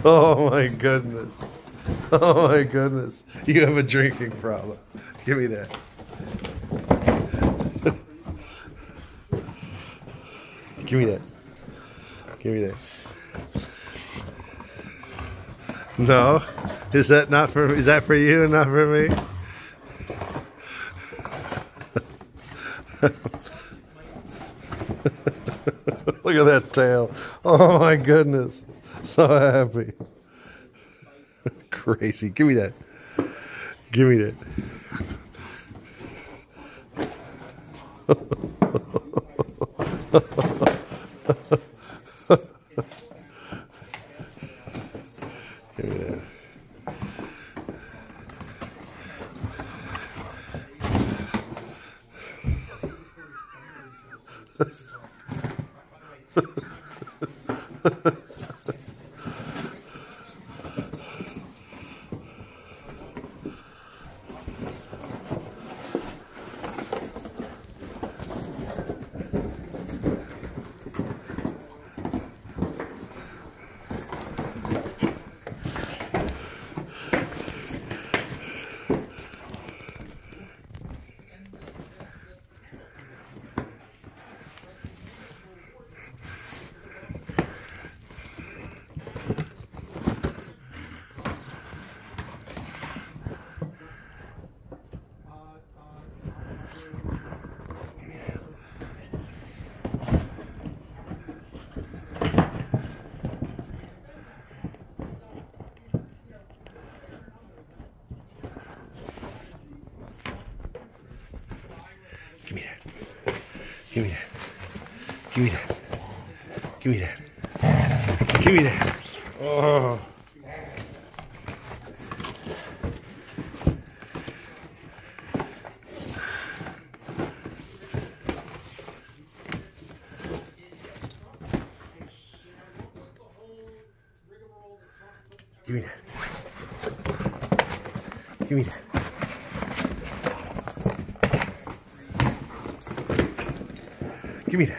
Oh my goodness. Oh my goodness. You have a drinking problem. Give me that. Give me that. Give me that. No. Is that not for, is that for you and not for me? Look at that tail. Oh my goodness. So happy. Crazy. Give me that. Give me that. Give me that. Give me that. Give me that. Give me that. Give me that. Give me that. Oh. Give me that. Give me that. Give me that.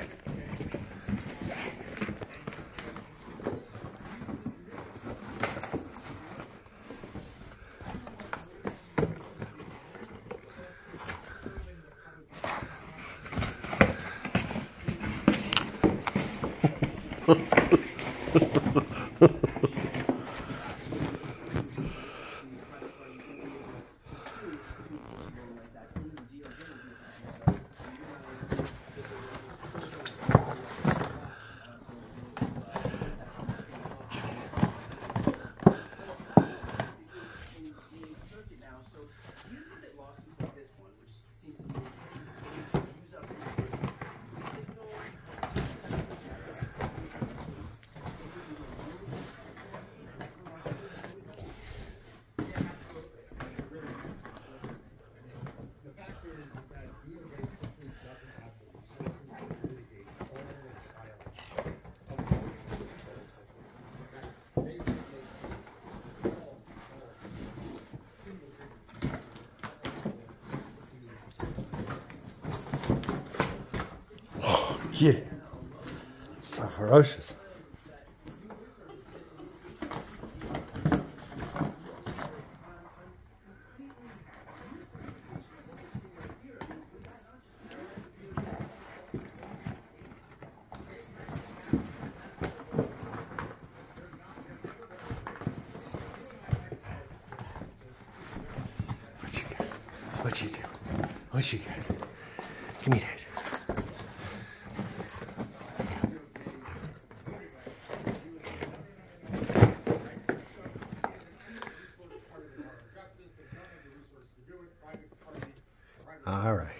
Yeah, so ferocious. What you do? What you got? Give me that. All right.